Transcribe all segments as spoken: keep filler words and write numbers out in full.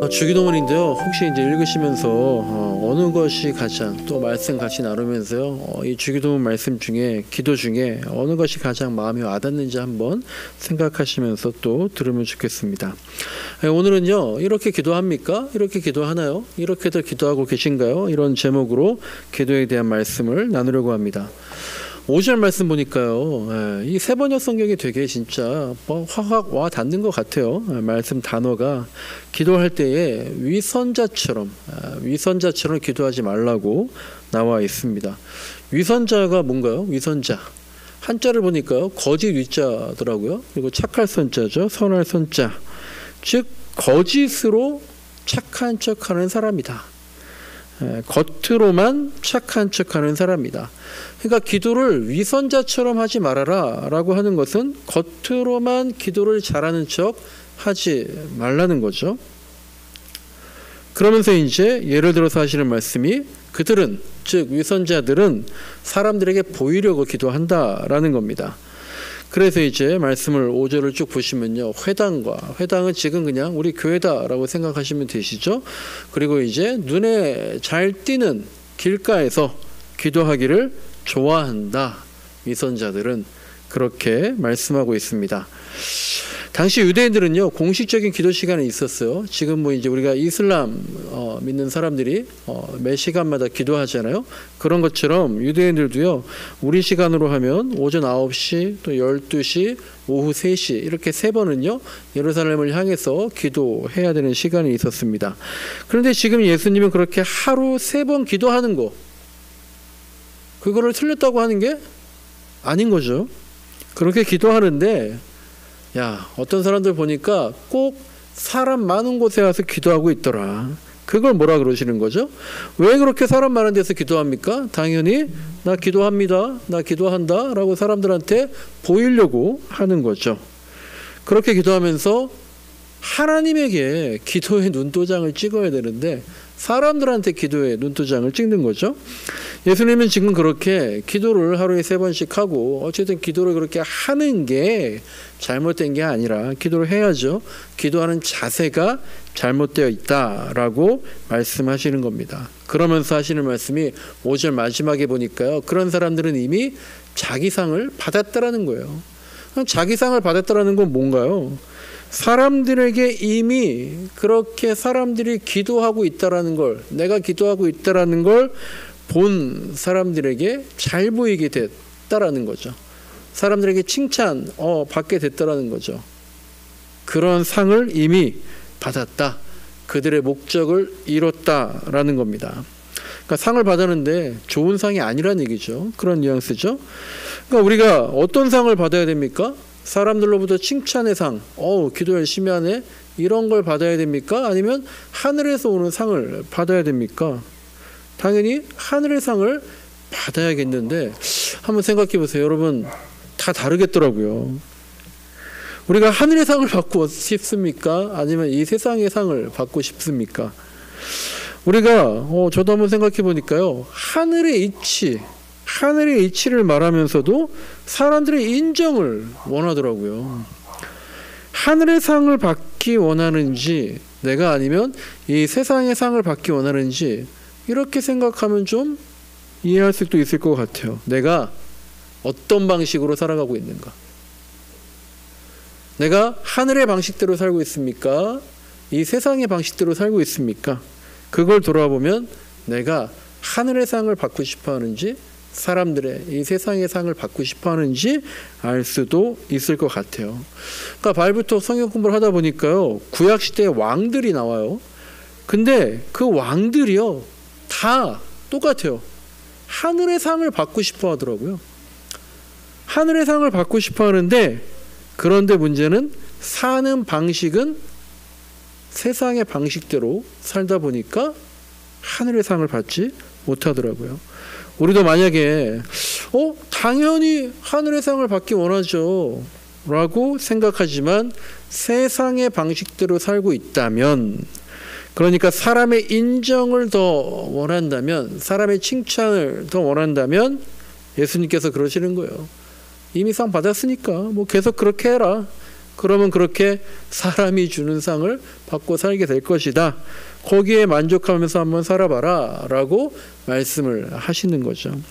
주기도문인데요. 혹시 이제 읽으시면서 어, 어느 것이 가장 또 말씀 같이 나누면서요. 어, 이 주기도문 말씀 중에 기도 중에 어느 것이 가장 마음에 와닿는지 한번 생각하시면서 또 들으면 좋겠습니다. 네, 오늘은요. 이렇게 기도합니까? 이렇게 기도하나요? 이렇게도 기도하고 계신가요? 이런 제목으로 기도에 대한 말씀을 나누려고 합니다. 오 절 말씀 보니까요. 이 세 번역 성경이 되게 진짜 뭐 확확 와 닿는 것 같아요. 말씀 단어가 기도할 때에 위선자처럼 위선자처럼 기도하지 말라고 나와 있습니다. 위선자가 뭔가요? 위선자. 한자를 보니까요. 거짓 위자더라고요. 그리고 착할 선자죠. 선할 선자. 즉 거짓으로 착한 척하는 사람이다. 겉으로만 착한 척하는 사람이다. 그러니까 기도를 위선자처럼 하지 말아라 라고 하는 것은 겉으로만 기도를 잘하는 척 하지 말라는 거죠. 그러면서 이제 예를 들어서 하시는 말씀이 그들은, 즉 위선자들은 사람들에게 보이려고 기도한다라는 겁니다. 그래서 이제 말씀을 오 절을 쭉 보시면요. 회당과, 회당은 지금 그냥 우리 교회다라고 생각하시면 되시죠. 그리고 이제 눈에 잘 띄는 길가에서 기도하기를 좋아한다. 위선자들은 그렇게 말씀하고 있습니다. 당시 유대인들은요. 공식적인 기도 시간이 있었어요. 지금 뭐 이제 우리가 이슬람 어, 믿는 사람들이 어, 매 시간마다 기도하잖아요. 그런 것처럼 유대인들도요. 우리 시간으로 하면 오전 아홉 시, 또 열두 시, 오후 세 시 이렇게 세 번은요. 예루살렘을 향해서 기도해야 되는 시간이 있었습니다. 그런데 지금 예수님은 그렇게 하루 세 번 기도하는 거 그거를 틀렸다고 하는 게 아닌 거죠. 그렇게 기도하는데 야, 어떤 사람들 보니까 꼭 사람 많은 곳에 와서 기도하고 있더라. 그걸 뭐라 그러시는 거죠? 왜 그렇게 사람 많은 데서 기도합니까? 당연히 나 기도합니다. 나 기도한다. 라고 사람들한테 보이려고 하는 거죠. 그렇게 기도하면서 하나님에게 기도의 눈도장을 찍어야 되는데 사람들한테 기도의 눈도장을 찍는 거죠. 예수님은 지금 그렇게 기도를 하루에 세 번씩 하고 어쨌든 기도를 그렇게 하는 게 잘못된 게 아니라 기도를 해야죠. 기도하는 자세가 잘못되어 있다라고 말씀하시는 겁니다. 그러면서 하시는 말씀이 오 절 마지막에 보니까요. 그런 사람들은 이미 자기 상을 받았다라는 거예요. 자기 상을 받았다라는 건 뭔가요? 사람들에게 이미 그렇게 사람들이 기도하고 있다라는 걸, 내가 기도하고 있다라는 걸 본 사람들에게 잘 보이게 됐다라는 거죠. 사람들에게 칭찬 어, 받게 됐다라는 거죠. 그런 상을 이미 받았다. 그들의 목적을 이뤘다라는 겁니다. 그러니까 상을 받았는데 좋은 상이 아니란 얘기죠. 그런 뉘앙스죠. 그러니까 우리가 어떤 상을 받아야 됩니까? 사람들로부터 칭찬의 상, 어 기도 열심히 하네, 이런 걸 받아야 됩니까? 아니면 하늘에서 오는 상을 받아야 됩니까? 당연히 하늘의 상을 받아야겠는데 한번 생각해 보세요. 여러분 다 다르겠더라고요. 우리가 하늘의 상을 받고 싶습니까? 아니면 이 세상의 상을 받고 싶습니까? 우리가 어, 저도 한번 생각해 보니까요. 하늘의 이치, 하늘의 이치를 말하면서도 사람들의 인정을 원하더라고요. 하늘의 상을 받기 원하는지 내가 아니면 이 세상의 상을 받기 원하는지 이렇게 생각하면 좀 이해할 수도 있을 것 같아요. 내가 어떤 방식으로 살아가고 있는가? 내가 하늘의 방식대로 살고 있습니까? 이 세상의 방식대로 살고 있습니까? 그걸 돌아보면 내가 하늘의 상을 받고 싶어 하는지 사람들의 이 세상의 상을 받고 싶어 하는지 알 수도 있을 것 같아요. 그러니까 발부터 성경 공부를 하다 보니까요. 구약시대에 왕들이 나와요. 근데 그 왕들이요. 다 똑같아요. 하늘의 상을 받고 싶어 하더라고요. 하늘의 상을 받고 싶어 하는데 그런데 문제는 사는 방식은 세상의 방식대로 살다 보니까 하늘의 상을 받지 못하더라고요. 우리도 만약에 어 당연히 하늘의 상을 받기 원하죠 라고 생각하지만 세상의 방식대로 살고 있다면, 그러니까 사람의 인정을 더 원한다면, 사람의 칭찬을 더 원한다면 예수님께서 그러시는 거예요. 이미 상 받았으니까 뭐 계속 그렇게 해라. 그러면 그렇게 사람이 주는 상을 받고 살게 될 것이다. 거기에 만족하면서 한번 살아봐라 라고 말씀을 하시는 거죠.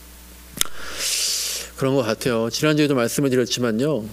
그런 것 같아요. 지난주에도 말씀을 드렸지만요,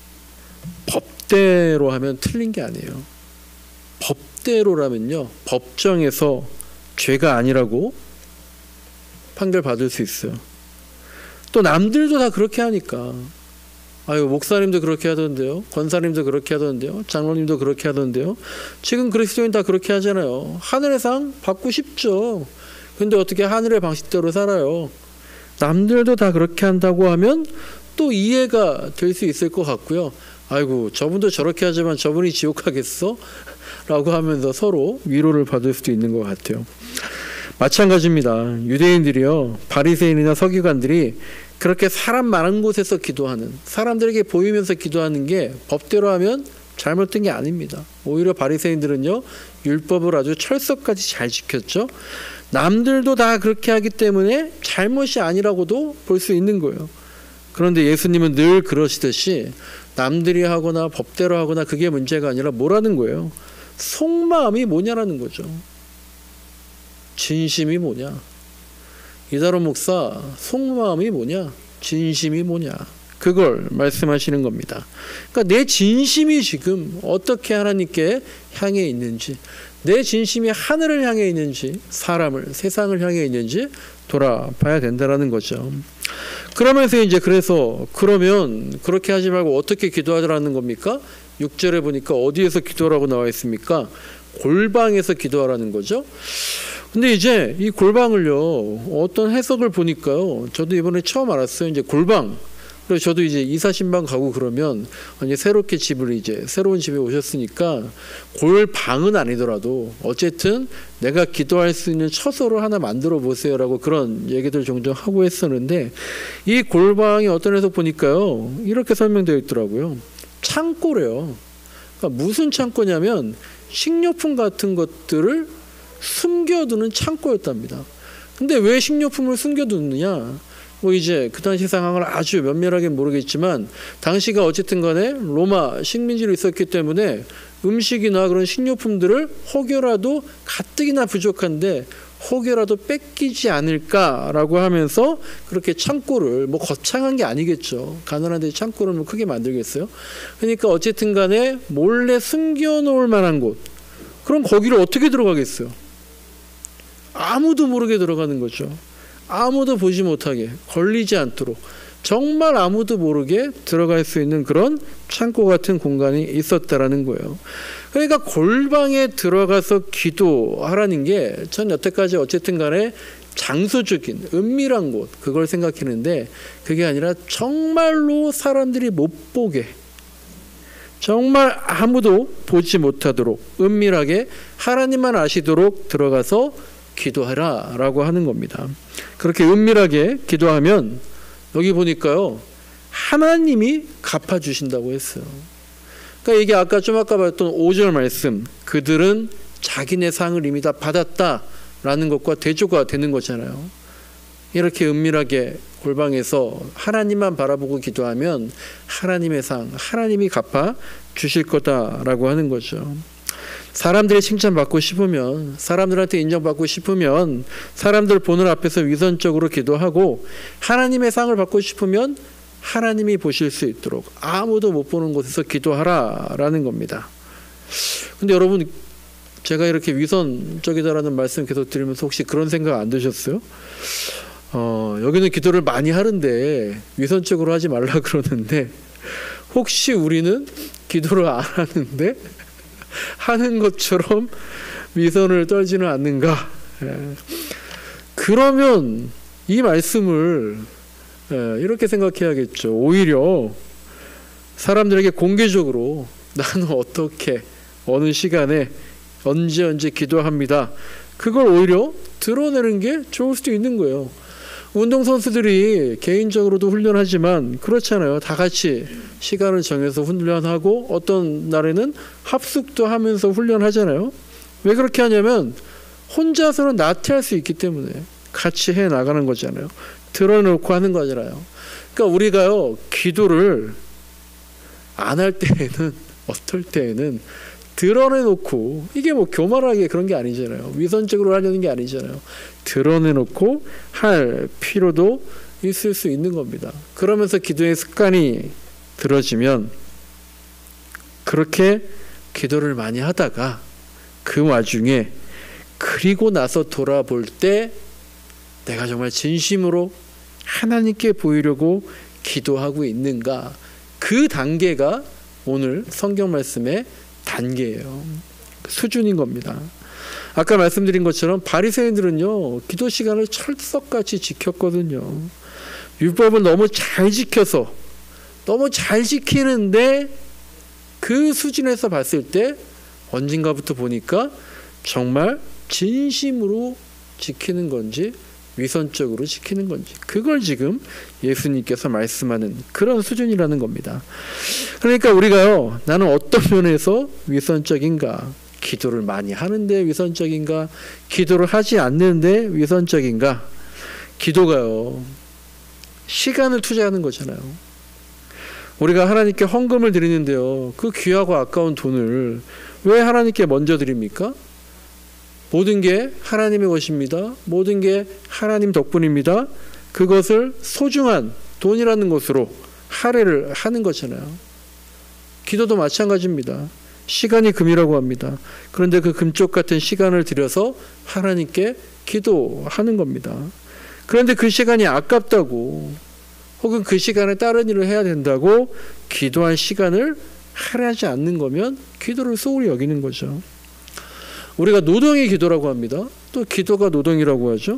법대로 하면 틀린 게 아니에요. 법대로라면요, 법정에서 죄가 아니라고 판결받을 수 있어요. 또 남들도 다 그렇게 하니까, 아유 목사님도 그렇게 하던데요, 권사님도 그렇게 하던데요, 장로님도 그렇게 하던데요. 지금 그리스도인 다 그렇게 하잖아요. 하늘의 상 받고 싶죠. 근데 어떻게 하늘의 방식대로 살아요. 남들도 다 그렇게 한다고 하면 또 이해가 될 수 있을 것 같고요. 아이고 저분도 저렇게 하지만 저분이 지옥 가겠어? 라고 하면서 서로 위로를 받을 수도 있는 것 같아요. 마찬가지입니다. 유대인들이요, 바리새인이나 서기관들이 그렇게 사람 많은 곳에서 기도하는, 사람들에게 보이면서 기도하는 게 법대로 하면 잘못된 게 아닙니다. 오히려 바리새인들은요, 율법을 아주 철석까지 잘 지켰죠. 남들도 다 그렇게 하기 때문에 잘못이 아니라고도 볼 수 있는 거예요. 그런데 예수님은 늘 그러시듯이 남들이 하거나 법대로 하거나 그게 문제가 아니라 뭐라는 거예요? 속마음이 뭐냐라는 거죠. 진심이 뭐냐? 이다로 목사, 속마음이 뭐냐? 진심이 뭐냐? 그걸 말씀하시는 겁니다. 그러니까 내 진심이 지금 어떻게 하나님께 향해 있는지, 내 진심이 하늘을 향해 있는지, 사람을, 세상을 향해 있는지 돌아봐야 된다는 거죠. 그러면서 이제 그래서 그러면 그렇게 하지 말고 어떻게 기도하라는 겁니까? 육 절에 보니까 어디에서 기도하라고 나와 있습니까? 골방에서 기도하라는 거죠. 근데 이제 이 골방을요, 어떤 해석을 보니까요, 저도 이번에 처음 알았어요. 이제 골방. 그래서 저도 이제 이사 신방 가고 그러면, 아니 새롭게 집을 이제 새로운 집에 오셨으니까 골방은 아니더라도 어쨌든 내가 기도할 수 있는 처소를 하나 만들어 보세요라고 그런 얘기들 종종 하고 했었는데, 이 골방이 어떤 해석 보니까요, 이렇게 설명되어 있더라고요. 창고래요. 그러니까 무슨 창고냐면 식료품 같은 것들을 숨겨두는 창고였답니다. 근데 왜 식료품을 숨겨두느냐? 뭐 이제 그 당시 상황을 아주 면밀하게 모르겠지만 당시가 어쨌든 간에 로마 식민지로 있었기 때문에 음식이나 그런 식료품들을 혹여라도 가뜩이나 부족한데 혹여라도 뺏기지 않을까라고 하면서 그렇게 창고를, 뭐 거창한 게 아니겠죠. 가난한데 창고를 뭐 크게 만들겠어요? 그러니까 어쨌든 간에 몰래 숨겨놓을 만한 곳, 그럼 거기를 어떻게 들어가겠어요? 아무도 모르게 들어가는 거죠. 아무도 보지 못하게, 걸리지 않도록 정말 아무도 모르게 들어갈 수 있는 그런 창고 같은 공간이 있었다라는 거예요. 그러니까 골방에 들어가서 기도하라는 게 전 여태까지 어쨌든 간에 장소적인 은밀한 곳, 그걸 생각했는데 그게 아니라 정말로 사람들이 못 보게, 정말 아무도 보지 못하도록 은밀하게 하나님만 아시도록 들어가서 기도하라 라고 하는 겁니다. 그렇게 은밀하게 기도하면 여기 보니까요, 하나님이 갚아주신다고 했어요. 그러니까 이게 아까 좀 아까 봤던 오 절 말씀, 그들은 자기네 상을 이미 다 받았다라는 것과 대조가 되는 거잖아요. 이렇게 은밀하게 골방에서 하나님만 바라보고 기도하면 하나님의 상, 하나님이 갚아 주실 거다라고 하는 거죠. 사람들의 칭찬받고 싶으면, 사람들한테 인정받고 싶으면 사람들 보는 앞에서 위선적으로 기도하고, 하나님의 상을 받고 싶으면 하나님이 보실 수 있도록 아무도 못 보는 곳에서 기도하라라는 겁니다. 근데 여러분, 제가 이렇게 위선적이다라는 말씀 계속 드리면서 혹시 그런 생각 안 드셨어요? 어, 여기는 기도를 많이 하는데 위선적으로 하지 말라 그러는데 혹시 우리는 기도를 안 하는데 하는 것처럼 위선을 떨지는 않는가? 예. 그러면 이 말씀을 예, 이렇게 생각해야겠죠. 오히려 사람들에게 공개적으로 나는 어떻게 어느 시간에 언제 언제 기도합니다, 그걸 오히려 드러내는 게 좋을 수도 있는 거예요. 운동선수들이 개인적으로도 훈련하지만 그렇잖아요. 다 같이 시간을 정해서 훈련하고 어떤 날에는 합숙도 하면서 훈련하잖아요. 왜 그렇게 하냐면 혼자서는 나태할 수 있기 때문에 같이 해나가는 거잖아요. 드러놓고 하는 거잖아요. 그러니까 우리가요, 기도를 안 할 때에는 어떨 때에는 드러내놓고, 이게 뭐 교만하게 그런 게 아니잖아요. 위선적으로 하려는 게 아니잖아요. 드러내놓고 할 필요도 있을 수 있는 겁니다. 그러면서 기도의 습관이 들어지면 그렇게 기도를 많이 하다가 그 와중에 그리고 나서 돌아볼 때 내가 정말 진심으로 하나님께 보이려고 기도하고 있는가, 그 단계가 오늘 성경 말씀의 단계예요. 수준인 겁니다. 아까 말씀드린 것처럼 바리새인들은요 기도 시간을 철석같이 지켰거든요. 율법을 너무 잘 지켜서 너무 잘 지키는데 그 수준에서 봤을 때 언젠가부터 보니까 정말 진심으로 지키는 건지 위선적으로 지키는 건지, 그걸 지금 예수님께서 말씀하는 그런 수준이라는 겁니다. 그러니까 우리가요, 나는 어떤 면에서 위선적인가, 기도를 많이 하는데 위선적인가, 기도를 하지 않는데 위선적인가. 기도가요 시간을 투자하는 거잖아요. 우리가 하나님께 헌금을 드리는데요, 그 귀하고 아까운 돈을 왜 하나님께 먼저 드립니까? 모든 게 하나님의 것입니다. 모든 게 하나님 덕분입니다. 그것을 소중한 돈이라는 것으로 할애를 하는 거잖아요. 기도도 마찬가지입니다. 시간이 금이라고 합니다. 그런데 그 금쪽 같은 시간을 들여서 하나님께 기도하는 겁니다. 그런데 그 시간이 아깝다고, 혹은 그 시간에 다른 일을 해야 된다고 기도할 시간을 할애하지 않는 거면 기도를 소홀히 여기는 거죠. 우리가 노동이 기도라고 합니다. 또 기도가 노동이라고 하죠.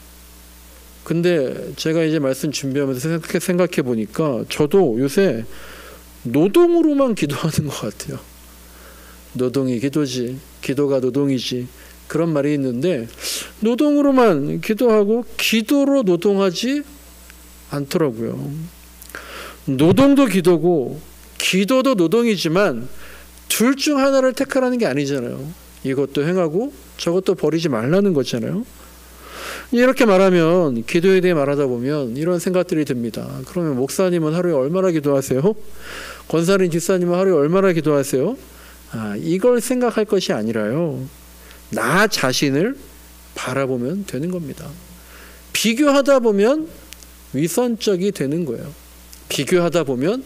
근데 제가 이제 말씀 준비하면서 생각해, 생각해 보니까 저도 요새 노동으로만 기도하는 것 같아요. 노동이 기도지, 기도가 노동이지, 그런 말이 있는데 노동으로만 기도하고 기도로 노동하지 않더라고요. 노동도 기도고 기도도 노동이지만 둘 중 하나를 택하라는 게 아니잖아요. 이것도 행하고 저것도 버리지 말라는 거잖아요. 이렇게 말하면, 기도에 대해 말하다 보면 이런 생각들이 듭니다. 그러면 목사님은 하루에 얼마나 기도하세요? 권사님, 집사님은 하루에 얼마나 기도하세요? 아, 이걸 생각할 것이 아니라요, 나 자신을 바라보면 되는 겁니다. 비교하다 보면 위선적이 되는 거예요. 비교하다 보면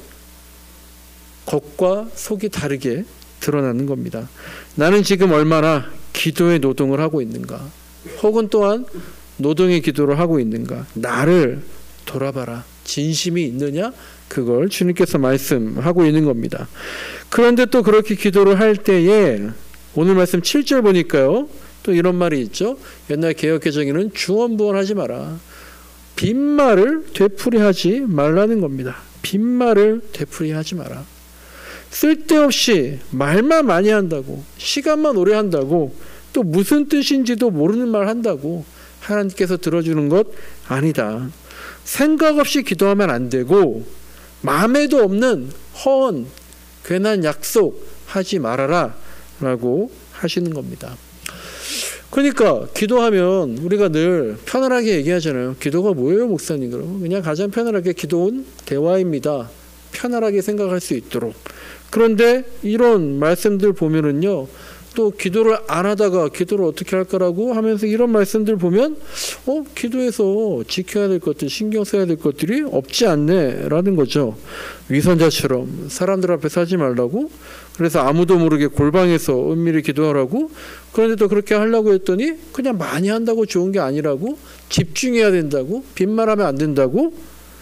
겉과 속이 다르게 드러나는 겁니다. 나는 지금 얼마나 기도의 노동을 하고 있는가, 혹은 또한 노동의 기도를 하고 있는가, 나를 돌아봐라. 진심이 있느냐, 그걸 주님께서 말씀하고 있는 겁니다. 그런데 또 그렇게 기도를 할 때에 오늘 말씀 칠 절 보니까요, 또 이런 말이 있죠. 옛날 개역개정에는 중언부언하지 마라. 빈말을 되풀이하지 말라는 겁니다. 빈말을 되풀이하지 마라. 쓸데없이 말만 많이 한다고, 시간만 오래 한다고, 또 무슨 뜻인지도 모르는 말 한다고 하나님께서 들어주는 것 아니다. 생각 없이 기도하면 안 되고, 마음에도 없는 허언, 괜한 약속 하지 말아라 라고 하시는 겁니다. 그러니까 기도하면 우리가 늘 편안하게 얘기하잖아요. 기도가 뭐예요, 목사님? 그러면 그냥 가장 편안하게 기도는 대화입니다. 편안하게 생각할 수 있도록. 그런데 이런 말씀들 보면은요, 또 기도를 안 하다가 기도를 어떻게 할 거라고 하면서 이런 말씀들 보면 어 기도에서 지켜야 될 것들, 신경 써야 될 것들이 없지 않네 라는 거죠. 위선자처럼 사람들 앞에서 하지 말라고, 그래서 아무도 모르게 골방에서 은밀히 기도하라고, 그런데 또 그렇게 하려고 했더니 그냥 많이 한다고 좋은 게 아니라고, 집중해야 된다고, 빈말하면 안 된다고,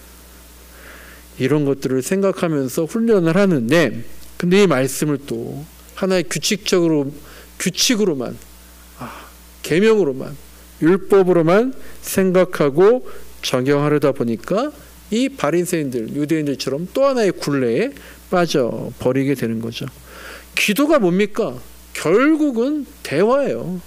이런 것들을 생각하면서 훈련을 하는데, 근데 이 말씀을 또 하나의 규칙적으로, 규칙으로만, 아, 계명으로만, 율법으로만 생각하고 적용하려다 보니까 이 바리새인들, 유대인들처럼 또 하나의 굴레에 빠져버리게 되는 거죠. 기도가 뭡니까? 결국은 대화예요.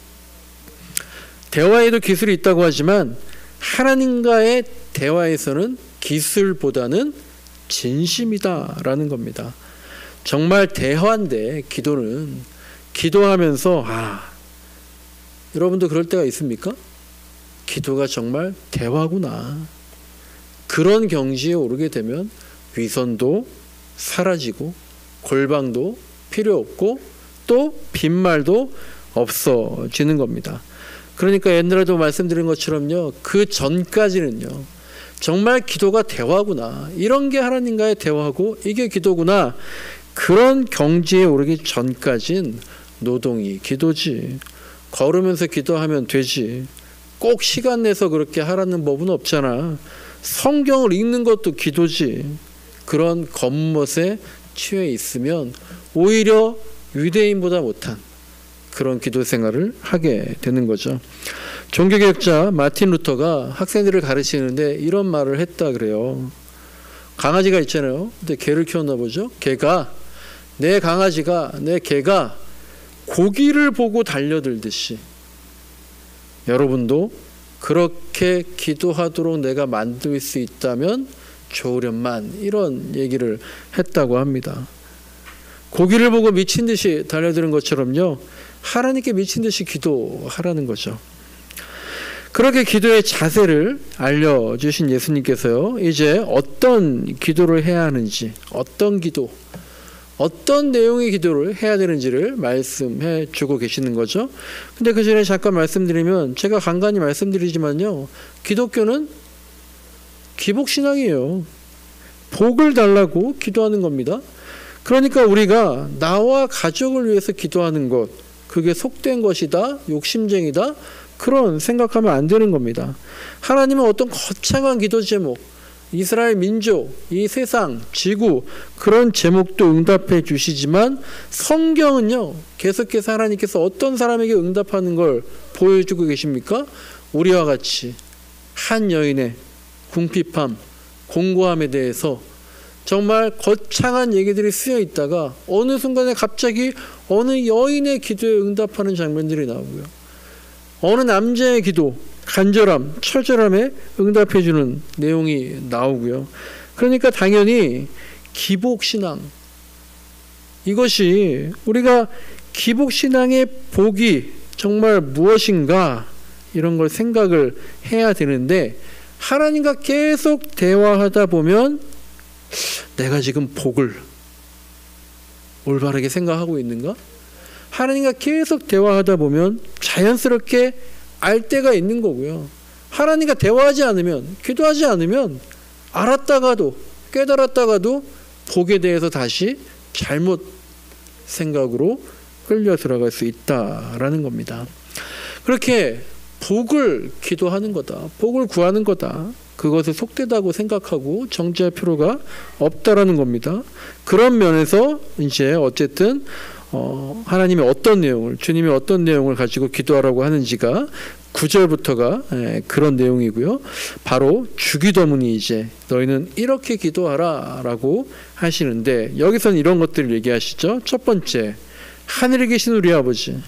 대화에도 기술이 있다고 하지만 하나님과의 대화에서는 기술보다는 진심이다라는 겁니다. 정말 대화인데 기도는, 기도하면서 아, 여러분도 그럴 때가 있습니까? 기도가 정말 대화구나. 그런 경지에 오르게 되면 위선도 사라지고 골방도 필요 없고 또 빈말도 없어지는 겁니다. 그러니까 옛날에도 말씀드린 것처럼요, 그 전까지는요 정말 기도가 대화구나, 이런 게 하나님과의 대화고 이게 기도구나, 그런 경지에 오르기 전까진 노동이 기도지. 걸으면서 기도하면 되지. 꼭 시간 내서 그렇게 하라는 법은 없잖아. 성경을 읽는 것도 기도지. 그런 겉멋에 취해 있으면 오히려 유대인보다 못한 그런 기도 생활을 하게 되는 거죠. 종교개혁자 마틴 루터가 학생들을 가르치는데 이런 말을 했다 그래요. 강아지가 있잖아요. 근데 개를 키웠나 보죠. 개가, 내 강아지가, 내 개가 고기를 보고 달려들듯이 여러분도 그렇게 기도하도록 내가 만들 수 있다면 좋으련만, 이런 얘기를 했다고 합니다. 고기를 보고 미친 듯이 달려드는 것처럼요, 하나님께 미친 듯이 기도하라는 거죠. 그렇게 기도의 자세를 알려주신 예수님께서요, 이제 어떤 기도를 해야 하는지, 어떤 기도, 어떤 내용의 기도를 해야 되는지를 말씀해 주고 계시는 거죠. 근데 그 전에 잠깐 말씀드리면, 제가 간간히 말씀드리지만요, 기독교는 기복신앙이에요. 복을 달라고 기도하는 겁니다. 그러니까 우리가 나와 가족을 위해서 기도하는 것, 그게 속된 것이다, 욕심쟁이다, 그런 생각하면 안 되는 겁니다. 하나님은 어떤 거창한 기도 제목, 이스라엘 민족, 이 세상, 지구, 그런 제목도 응답해 주시지만 성경은요, 계속해서 하나님께서 어떤 사람에게 응답하는 걸 보여주고 계십니까? 우리와 같이 한 여인의 궁핍함, 공고함에 대해서 정말 거창한 얘기들이 쓰여 있다가 어느 순간에 갑자기 어느 여인의 기도에 응답하는 장면들이 나오고요. 어느 남자의 기도, 간절함, 처절함에 응답해주는 내용이 나오고요. 그러니까 당연히 기복신앙, 이것이 우리가 기복신앙의 복이 정말 무엇인가, 이런 걸 생각을 해야 되는데, 하나님과 계속 대화하다 보면 내가 지금 복을 올바르게 생각하고 있는가? 하나님과 계속 대화하다 보면 자연스럽게 알 때가 있는 거고요. 하나님과 대화하지 않으면, 기도하지 않으면 알았다가도 깨달았다가도 복에 대해서 다시 잘못 생각으로 끌려 들어갈 수 있다라는 겁니다. 그렇게 복을 기도하는 거다, 복을 구하는 거다, 그것을 속되다고 생각하고 정죄할 필요가 없다라는 겁니다. 그런 면에서 이제 어쨌든 어, 하나님이 어떤 내용을, 주님이 어떤 내용을 가지고 기도하라고 하는지가 구 절부터가 예, 그런 내용이고요. 바로 주기도문이 이제 너희는 이렇게 기도하라 라고 하시는데, 여기서는 이런 것들을 얘기하시죠. 첫 번째, 하늘에 계신 우리 아버지,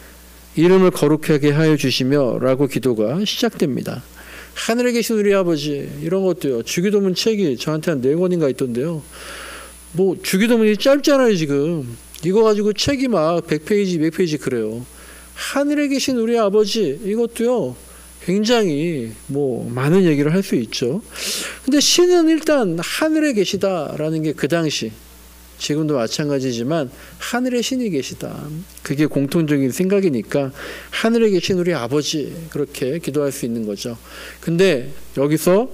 이름을 거룩하게 하여 주시며 라고 기도가 시작됩니다. 하늘에 계신 우리 아버지, 이런 것도요, 주기도문 책이 저한테 한 네 권인가 있던데요. 뭐 주기도문이 짧잖아요. 지금 이거 가지고 책이 막 백 페이지, 이백 페이지 그래요. 하늘에 계신 우리 아버지, 이것도요 굉장히 뭐 많은 얘기를 할 수 있죠. 근데 신은 일단 하늘에 계시다라는 게 그 당시, 지금도 마찬가지지만 하늘에 신이 계시다, 그게 공통적인 생각이니까 하늘에 계신 우리 아버지, 그렇게 기도할 수 있는 거죠. 근데 여기서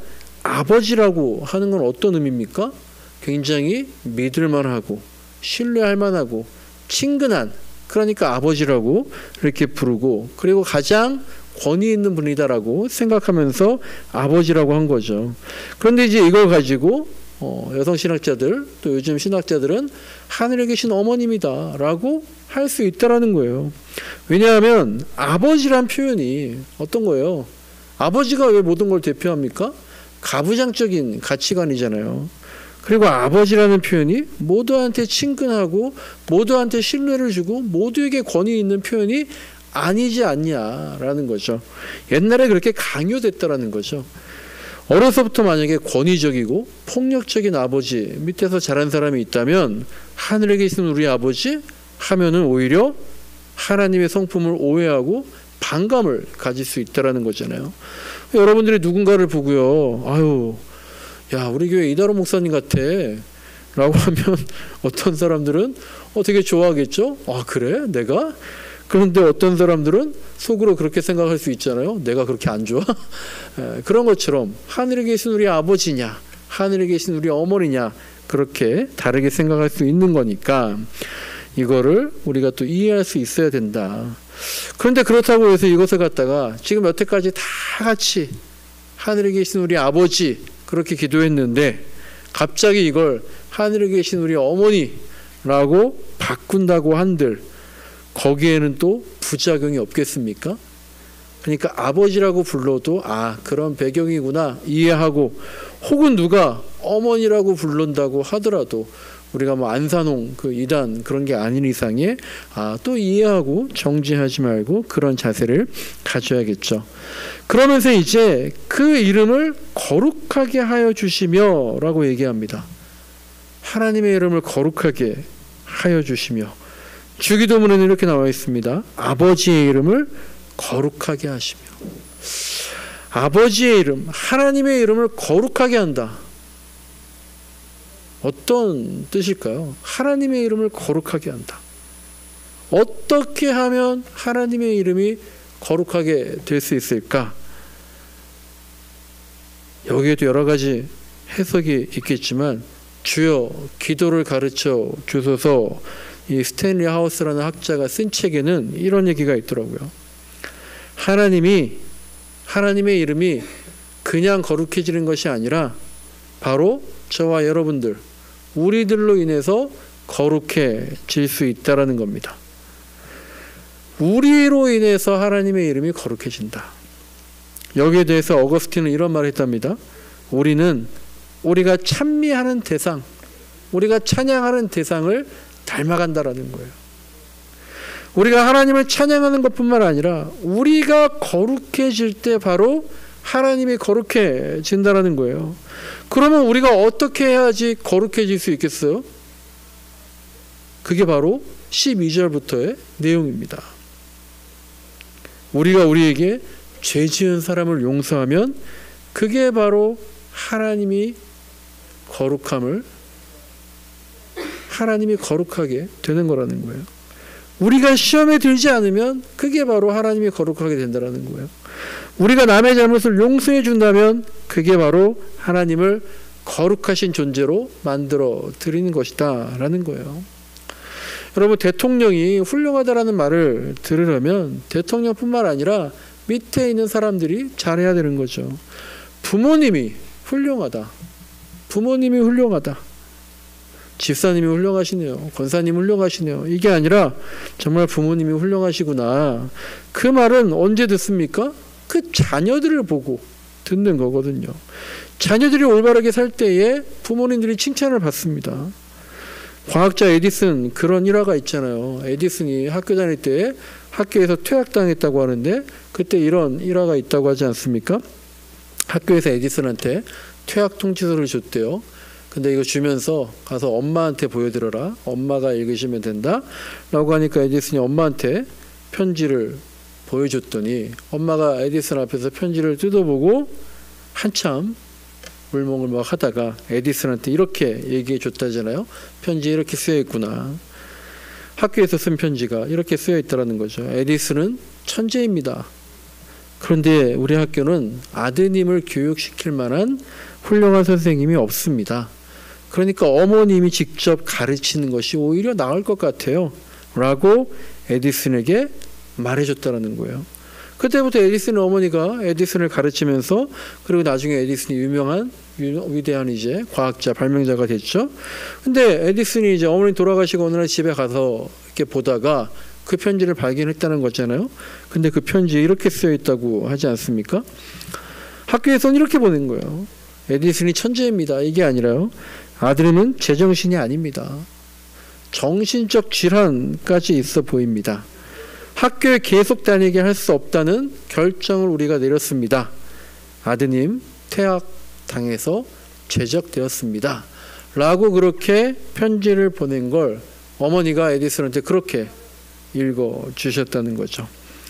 아버지라고 하는 건 어떤 의미입니까? 굉장히 믿을만하고 신뢰할 만하고 친근한, 그러니까 아버지라고 이렇게 부르고, 그리고 가장 권위 있는 분이다라고 생각하면서 아버지라고 한 거죠. 그런데 이제 이걸 가지고 어, 여성 신학자들, 또 요즘 신학자들은 하늘에 계신 어머님이다 라고 할 수 있다라는 거예요. 왜냐하면 아버지란 표현이 어떤 거예요? 아버지가 왜 모든 걸 대표합니까? 가부장적인 가치관이잖아요. 그리고 아버지라는 표현이 모두한테 친근하고 모두한테 신뢰를 주고 모두에게 권위 있는 표현이 아니지 않냐라는 거죠. 옛날에 그렇게 강요됐다라는 거죠. 어려서부터 만약에 권위적이고 폭력적인 아버지 밑에서 자란 사람이 있다면 하늘에 계신 우리 아버지 하면은 오히려 하나님의 성품을 오해하고 반감을 가질 수 있다라는 거잖아요. 여러분들이 누군가를 보고요, 아유, 야, 우리 교회 이다로 목사님 같아, 라고 하면 어떤 사람들은 어, 되게 좋아하겠죠. 아 그래? 내가? 그런데 어떤 사람들은 속으로 그렇게 생각할 수 있잖아요. 내가 그렇게 안 좋아? 에, 그런 것처럼 하늘에 계신 우리 아버지냐 하늘에 계신 우리 어머니냐 그렇게 다르게 생각할 수 있는 거니까 이거를 우리가 또 이해할 수 있어야 된다. 그런데 그렇다고 해서 이것을 갖다가 지금 여태까지 다 같이 하늘에 계신 우리 아버지 그렇게 기도했는데 갑자기 이걸 하늘에 계신 우리 어머니라고 바꾼다고 한들 거기에는 또 부작용이 없겠습니까? 그러니까 아버지라고 불러도 아 그런 배경이구나 이해하고 혹은 누가 어머니라고 부른다고 하더라도 우리가 뭐 안산홍 그 이단 그런 게 아닌 이상에 아 또 이해하고 정지하지 말고 그런 자세를 가져야겠죠. 그러면서 이제 그 이름을 거룩하게 하여 주시며 라고 얘기합니다. 하나님의 이름을 거룩하게 하여 주시며 주기도문에는 이렇게 나와 있습니다. 아버지의 이름을 거룩하게 하시며 아버지의 이름 하나님의 이름을 거룩하게 한다. 어떤 뜻일까요? 하나님의 이름을 거룩하게 한다. 어떻게 하면 하나님의 이름이 거룩하게 될 수 있을까? 여기에도 여러 가지 해석이 있겠지만 주여 기도를 가르쳐 주소서 이 스탠리 하우스라는 학자가 쓴 책에는 이런 얘기가 있더라고요. 하나님이 하나님의 이름이 그냥 거룩해지는 것이 아니라 바로 저와 여러분들 우리들로 인해서 거룩해질 수 있다라는 겁니다. 우리로 인해서 하나님의 이름이 거룩해진다. 여기에 대해서 어거스틴은 이런 말을 했답니다. 우리는 우리가 찬미하는 대상, 우리가 찬양하는 대상을 닮아간다라는 거예요. 우리가 하나님을 찬양하는 것뿐만 아니라 우리가 거룩해질 때 바로 하나님이 거룩해진다라는 거예요. 그러면 우리가 어떻게 해야지 거룩해질 수 있겠어요? 그게 바로 십이 절부터의 내용입니다. 우리가 우리에게 죄 지은 사람을 용서하면 그게 바로 하나님이 거룩함을 하나님이 거룩하게 되는 거라는 거예요. 우리가 시험에 들지 않으면 그게 바로 하나님이 거룩하게 된다는 거예요. 우리가 남의 잘못을 용서해 준다면 그게 바로 하나님을 거룩하신 존재로 만들어 드리는 것이다 라는 거예요. 여러분 대통령이 훌륭하다라는 말을 들으려면 대통령뿐만 아니라 밑에 있는 사람들이 잘해야 되는 거죠. 부모님이 훌륭하다. 부모님이 훌륭하다. 집사님이 훌륭하시네요. 권사님 훌륭하시네요. 이게 아니라 정말 부모님이 훌륭하시구나. 그 말은 언제 듣습니까? 그 자녀들을 보고 듣는 거거든요. 자녀들이 올바르게 살 때에 부모님들이 칭찬을 받습니다. 과학자 에디슨 그런 일화가 있잖아요. 에디슨이 학교 다닐 때 학교에서 퇴학당했다고 하는데 그때 이런 일화가 있다고 하지 않습니까? 학교에서 에디슨한테 퇴학 통지서를 줬대요. 근데 이거 주면서 가서 엄마한테 보여드려라. 엄마가 읽으시면 된다. 라고 하니까 에디슨이 엄마한테 편지를 보여줬더니 엄마가 에디슨 앞에서 편지를 뜯어보고 한참 울먹울먹 하다가 에디슨한테 이렇게 얘기해 줬다잖아요. 편지에 이렇게 쓰여 있구나. 학교에서 쓴 편지가 이렇게 쓰여 있다는 거죠. 에디슨은 천재입니다. 그런데 우리 학교는 아드님을 교육시킬 만한 훌륭한 선생님이 없습니다. 그러니까 어머님이 직접 가르치는 것이 오히려 나을 것 같아요. 라고 에디슨에게 말해줬다는 거예요. 그때부터 에디슨의 어머니가 에디슨을 가르치면서 그리고 나중에 에디슨이 유명한 위대한 이제 과학자 발명자가 됐죠. 근데 에디슨이 이제 어머니 돌아가시고 어느 날 집에 가서 이렇게 보다가 그 편지를 발견했다는 거잖아요. 근데 그 편지에 이렇게 쓰여 있다고 하지 않습니까? 학교에서는 이렇게 보낸 거예요. 에디슨이 천재입니다. 이게 아니라요. 아드님은 제정신이 아닙니다. 정신적 질환까지 있어 보입니다. 학교에 계속 다니게 할 수 없다는 결정을 우리가 내렸습니다. 아드님 퇴학당해서 제적되었습니다. 라고 그렇게 편지를 보낸 걸 어머니가 에디슨한테 그렇게 읽어주셨다는 거죠.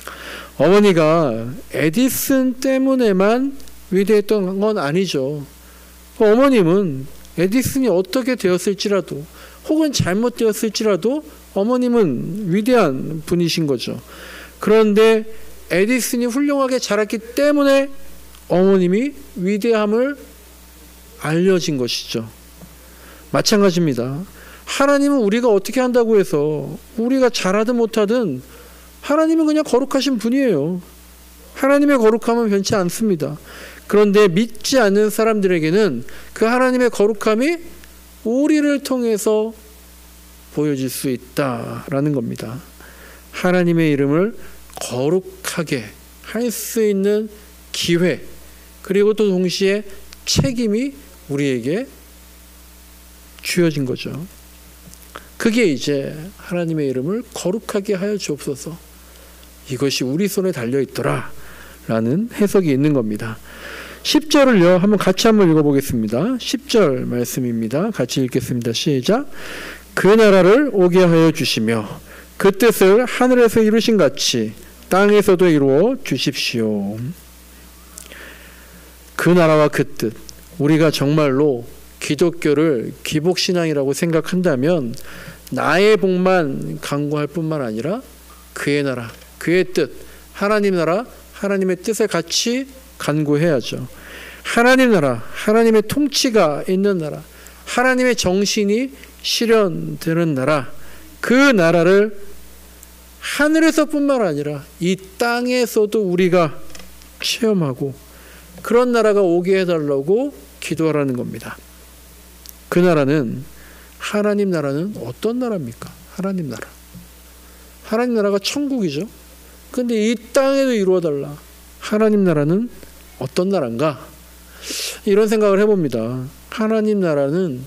어머니가 에디슨 때문에만 위대했던 건 아니죠. 어머님은 에디슨이 어떻게 되었을지라도 혹은 잘못되었을지라도 어머님은 위대한 분이신 거죠. 그런데 에디슨이 훌륭하게 자랐기 때문에 어머님이 위대함을 알려진 것이죠. 마찬가지입니다. 하나님은 우리가 어떻게 한다고 해서 우리가 잘하든 못하든 하나님은 그냥 거룩하신 분이에요. 하나님의 거룩함은 변치 않습니다. 그런데 믿지 않는 사람들에게는 그 하나님의 거룩함이 우리를 통해서 보여질 수 있다라는 겁니다. 하나님의 이름을 거룩하게 할 수 있는 기회, 그리고 또 동시에 책임이 우리에게 주어진 거죠. 그게 이제 하나님의 이름을 거룩하게 하여 주옵소서, 이것이 우리 손에 달려있더라 라는 해석이 있는 겁니다. 십 절을요 한번 같이 한번 읽어보겠습니다. 십 절 말씀입니다. 같이 읽겠습니다. 시작. 그 나라를 오게 하여 주시며 그 뜻을 하늘에서 이루신 같이 땅에서도 이루어 주십시오. 그 나라와 그 뜻, 우리가 정말로 기독교를 기복신앙이라고 생각한다면 나의 복만 간구할 뿐만 아니라 그의 나라, 그의 뜻, 하나님 나라, 하나님의 뜻에 같이 간구해야죠. 하나님 나라, 하나님의 통치가 있는 나라, 하나님의 정신이 실현되는 나라, 그 나라를 하늘에서뿐만 아니라 이 땅에서도 우리가 체험하고 그런 나라가 오게 해달라고 기도하라는 겁니다. 그 나라는, 하나님 나라는 어떤 나라입니까? 하나님 나라. 하나님 나라가 천국이죠. 근데 이 땅에도 이루어달라. 하나님 나라는 어떤 나라인가? 이런 생각을 해봅니다. 하나님 나라는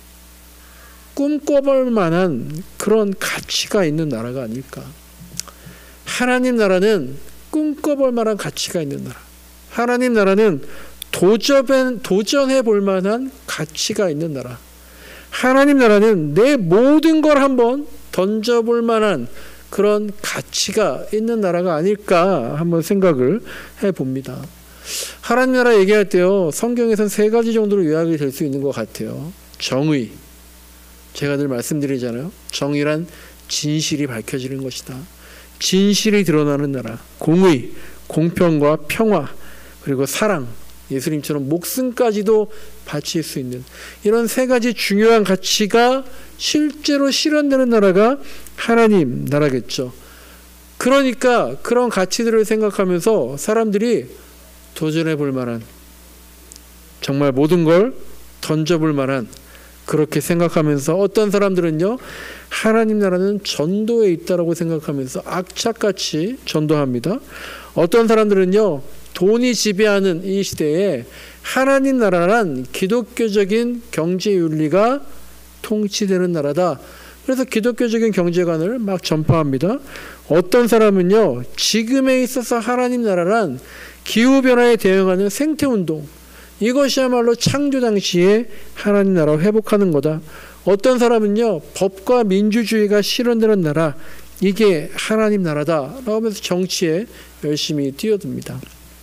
꿈꿔볼 만한 그런 가치가 있는 나라가 아닐까. 하나님 나라는 꿈꿔볼 만한 가치가 있는 나라. 하나님 나라는 도전, 도전해 볼 만한 가치가 있는 나라. 하나님 나라는 내 모든 걸 한번 던져볼 만한 그런 가치가 있는 나라가 아닐까 한번 생각을 해봅니다. 하나님 나라 얘기할 때요, 성경에서는 세 가지 정도로 요약이 될 수 있는 것 같아요. 정의, 제가 늘 말씀드리잖아요. 정의란 진실이 밝혀지는 것이다. 진실이 드러나는 나라. 공의, 공평과 평화, 그리고 사랑, 예수님처럼 목숨까지도 바칠 수 있는 이런 세 가지 중요한 가치가 실제로 실현되는 나라가 하나님 나라겠죠. 그러니까 그런 가치들을 생각하면서 사람들이 도전해 볼 만한, 정말 모든 걸 던져볼 만한, 그렇게 생각하면서 어떤 사람들은요, 하나님 나라는 전도에 있다라고 생각하면서 악착같이 전도합니다. 어떤 사람들은요, 돈이 지배하는 이 시대에 하나님 나라란 기독교적인 경제윤리가 통치되는 나라다. 그래서 기독교적인 경제관을 막 전파합니다. 어떤 사람은요, 지금에 있어서 하나님 나라란 기후변화에 대응하는 생태운동, 이것이야말로 창조 당시에 하나님 나라를 회복하는 거다. 어떤 사람은요, 법과 민주주의가 실현되는 나라, 이게 하나님 나라다 라고 하면서 정치에 열심히 뛰어듭니다.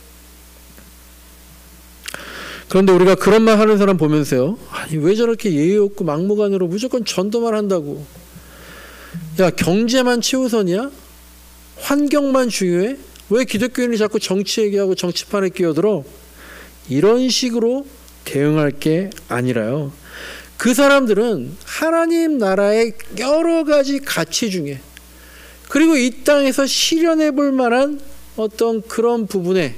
그런데 우리가 그런 말 하는 사람 보면서요, 아니 왜 저렇게 예의 없고 막무가내로 무조건 전도만 한다고. 야, 경제만 최우선이야? 환경만 중요해? 왜 기독교인이 자꾸 정치 얘기하고 정치판에 끼어들어? 이런 식으로 대응할 게 아니라요, 그 사람들은 하나님 나라의 여러 가지 가치 중에, 그리고 이 땅에서 실현해 볼 만한 어떤 그런 부분에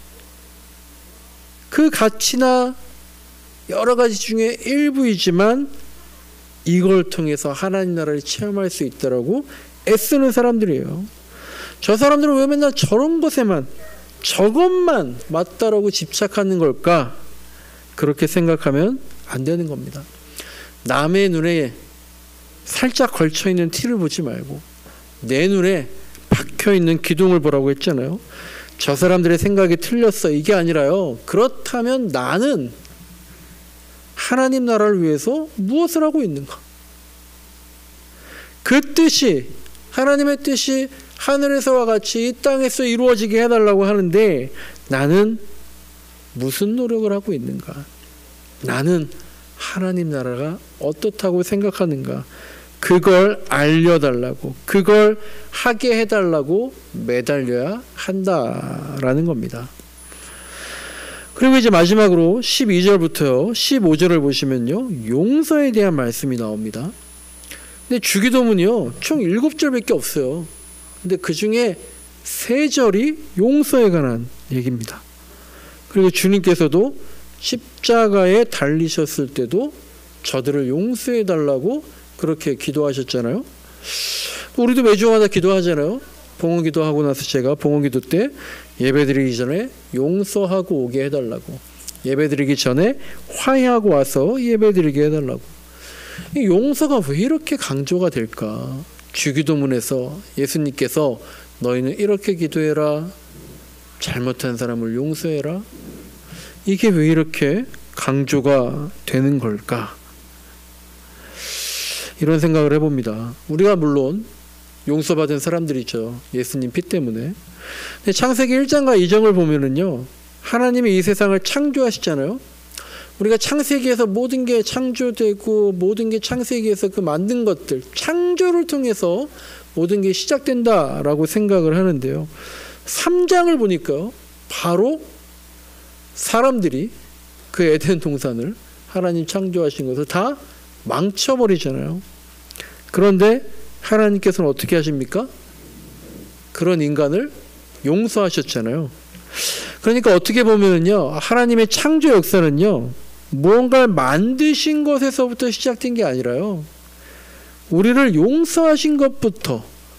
그 가치나 여러 가지 중에 일부이지만 이걸 통해서 하나님 나라를 체험할 수 있다라고 애쓰는 사람들이에요. 저 사람들은 왜 맨날 저런 것에만, 저것만 맞다라고 집착하는 걸까? 그렇게 생각하면 안 되는 겁니다. 남의 눈에 살짝 걸쳐있는 티를 보지 말고 내 눈에 박혀있는 기둥을 보라고 했잖아요. 저 사람들의 생각이 틀렸어, 이게 아니라요, 그렇다면 나는 하나님 나라를 위해서 무엇을 하고 있는가? 그 뜻이, 하나님의 뜻이 하늘에서와 같이 이 땅에서 이루어지게 해달라고 하는데 나는 무슨 노력을 하고 있는가? 나는 하나님 나라가 어떻다고 생각하는가, 그걸 알려달라고, 그걸 하게 해달라고 매달려야 한다라는 겁니다. 그리고 이제 마지막으로 십이 절부터요 십오 절을 보시면요, 용서에 대한 말씀이 나옵니다. 근데 주기도문이요 총 일곱 절밖에 없어요. 근데 그 중에 세 절이 용서에 관한 얘기입니다. 그리고 주님께서도 십자가에 달리셨을 때도 저들을 용서해 달라고 그렇게 기도하셨잖아요. 우리도 매주마다 기도하잖아요. 봉헌기도 하고 나서 제가 봉헌기도 때 예배드리기 전에 용서하고 오게 해달라고, 예배드리기 전에 화해하고 와서 예배드리게 해달라고. 이 용서가 왜 이렇게 강조가 될까? 주기도문에서 예수님께서 너희는 이렇게 기도해라, 잘못한 사람을 용서해라, 이게 왜 이렇게 강조가 되는 걸까? 이런 생각을 해봅니다. 우리가 물론 용서받은 사람들이죠. 예수님 피 때문에. 근데 창세기 일 장과 이 장을 보면은요, 하나님이 이 세상을 창조하시잖아요. 우리가 창세기에서 모든 게 창조되고 모든 게 창세기에서 그 만든 것들, 창조를 통해서 모든 게 시작된다라고 생각을 하는데요. 삼 장을 보니까 바로 사람들이 그 에덴 동산을 하나님 창조하신 것을 다 망쳐버리잖아요. 그런데 하나님께서는 어떻게 하십니까? 그런 인간을 용서하셨잖아요. 그러니까 어떻게 보면요, 하나님의 창조 역사는요, 무언가를 만드신 것에서부터 시작된 게 아니라요, 우리를 용서하신 것부터,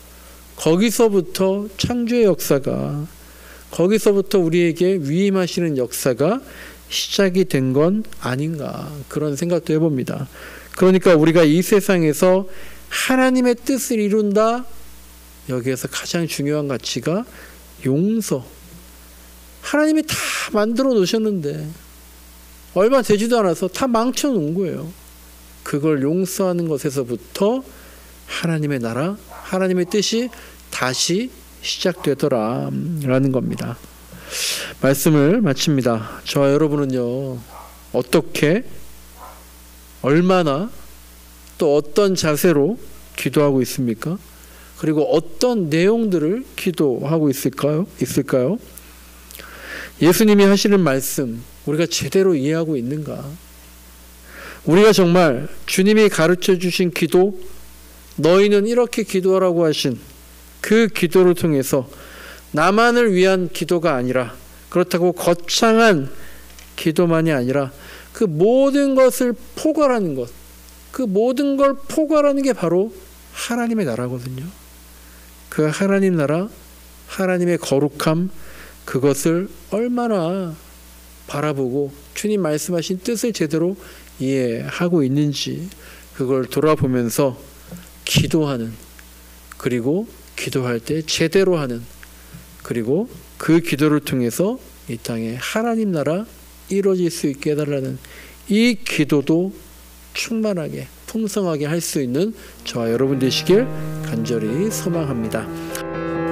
거기서부터 창조의 역사가, 거기서부터 우리에게 위임하시는 역사가 시작이 된 건 아닌가, 그런 생각도 해봅니다. 그러니까 우리가 이 세상에서 하나님의 뜻을 이룬다, 여기에서 가장 중요한 가치가 용서. 하나님이 다 만들어 놓으셨는데 얼마 되지도 않아서 다 망쳐 놓은 거예요. 그걸 용서하는 것에서부터 하나님의 나라, 하나님의 뜻이 다시 시작되더라 라는 겁니다. 말씀을 마칩니다. 저와 여러분은요, 어떻게, 얼마나, 또 어떤 자세로 기도하고 있습니까? 그리고 어떤 내용들을 기도하고 있을까요? 있을까요? 예수님이 하시는 말씀, 우리가 제대로 이해하고 있는가? 우리가 정말 주님이 가르쳐 주신 기도, 너희는 이렇게 기도하라고 하신 그 기도를 통해서 나만을 위한 기도가 아니라, 그렇다고 거창한 기도만이 아니라 그 모든 것을 포괄하는 것, 그 모든 걸 포괄하는 게 바로 하나님의 나라거든요. 그 하나님 나라, 하나님의 거룩함, 그것을 얼마나 바라보고 주님 말씀하신 뜻을 제대로 이해하고 있는지, 그걸 돌아보면서 기도하는, 그리고 기도할 때 제대로 하는, 그리고 그 기도를 통해서 이 땅에 하나님 나라 이루어질 수 있게 해달라는 이 기도도 충만하게 풍성하게 할 수 있는 저와 여러분 되시길 간절히 소망합니다.